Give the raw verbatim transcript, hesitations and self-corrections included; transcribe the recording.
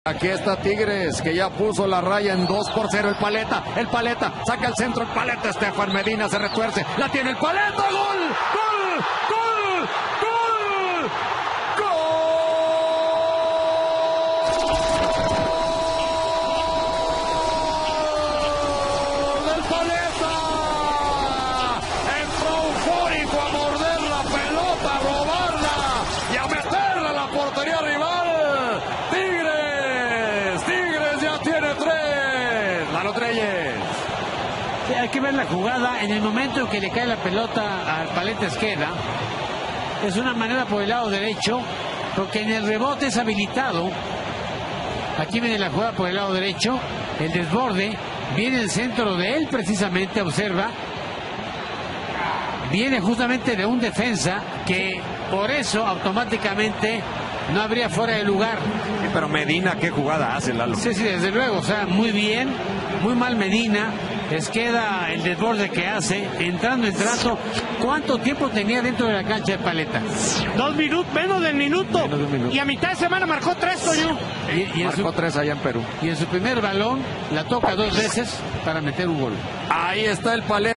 Aquí está Tigres, que ya puso la raya en dos por cero. El Paleta, el Paleta, saca el centro, el Paleta, Estefan Medina se retuerce, la tiene el Paleta, ¡gol! ¡Gol! ¡Gol! ¡Gol! ¡Gol! ¡Del Paleta! Entró eufórico a morder la pelota, a robarla y a meterla a la portería rival. Hay que ver la jugada en el momento en que le cae la pelota al Paleta Esqueda. Es una manera por el lado derecho, porque en el rebote es habilitado. Aquí viene la jugada por el lado derecho, el desborde, viene el centro de él precisamente, observa. Viene justamente de un defensa que por eso automáticamente no habría fuera de lugar. Sí, pero Medina, ¿qué jugada hace, Lalo? Sí, sí, desde luego, o sea, muy bien, muy mal Medina. Esqueda el desborde que hace, entrando en trazo. ¿Cuánto tiempo tenía dentro de la cancha de Paleta? Dos minutos, menos del minuto. Menos de un minuto. Y a mitad de semana marcó tres, Toño. Y, y marcó su, tres allá en Perú. Y en su primer balón la toca dos veces para meter un gol. Ahí está el Paleta.